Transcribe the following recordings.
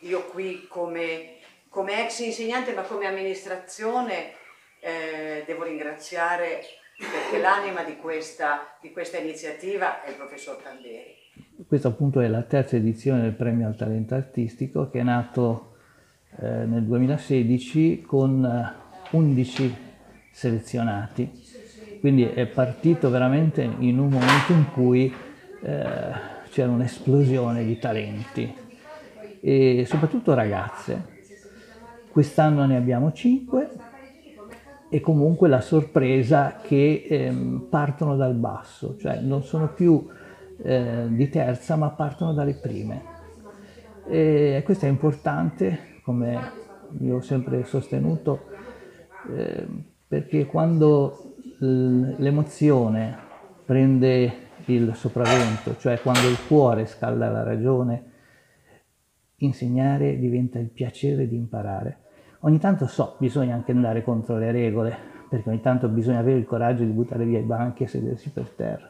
io qui come ex insegnante, ma come amministrazione, devo ringraziare, perché l'anima di questa iniziativa è il professor Tamberi. Questa appunto è la terza edizione del Premio al Talento Artistico, che è nato nel 2016 con 11 selezionati, quindi è partito veramente in un momento in cui c'era un'esplosione di talenti e soprattutto ragazze. Quest'anno ne abbiamo 5 e comunque la sorpresa che partono dal basso, cioè non sono più di terza ma partono dalle prime. E questo è importante, come io ho sempre sostenuto, perché quando l'emozione prende il sopravvento, cioè quando il cuore scalda la ragione, insegnare diventa il piacere di imparare. Ogni tanto bisogna anche andare contro le regole, perché ogni tanto bisogna avere il coraggio di buttare via i banchi e sedersi per terra.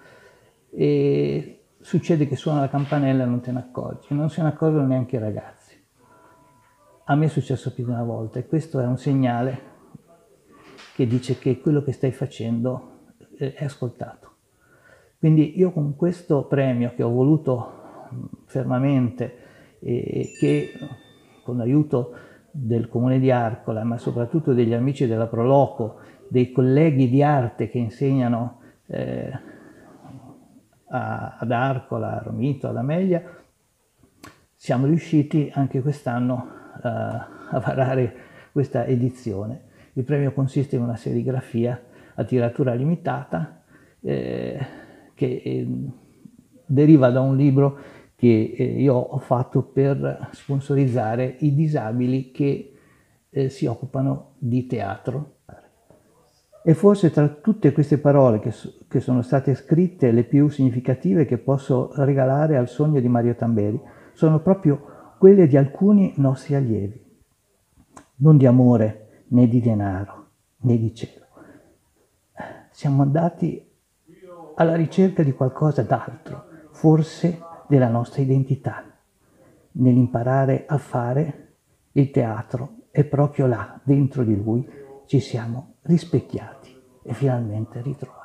E succede che suona la campanella e non te ne accorgi, non se ne accorgono neanche i ragazzi. A me è successo più di una volta e questo è un segnale che dice che quello che stai facendo è ascoltato. Quindi io con questo premio che ho voluto fermamente e che con l'aiuto del Comune di Arcola, ma soprattutto degli amici della Proloco, dei colleghi di arte che insegnano ad Arcola, a Romito, ad Amelia, siamo riusciti anche quest'anno a varare questa edizione. Il premio consiste in una serigrafia a tiratura limitata che deriva da un libro che io ho fatto per sponsorizzare i disabili che si occupano di teatro. E forse tra tutte queste parole che sono state scritte, le più significative che posso regalare al sogno di Mario Tamberi sono proprio quelle di alcuni nostri allievi. Non di amore, né di denaro, né di cielo. Siamo andati alla ricerca di qualcosa d'altro, forse della nostra identità. Nell'imparare a fare il teatro e proprio là, dentro di lui, ci siamo rispecchiati e finalmente ritrovati.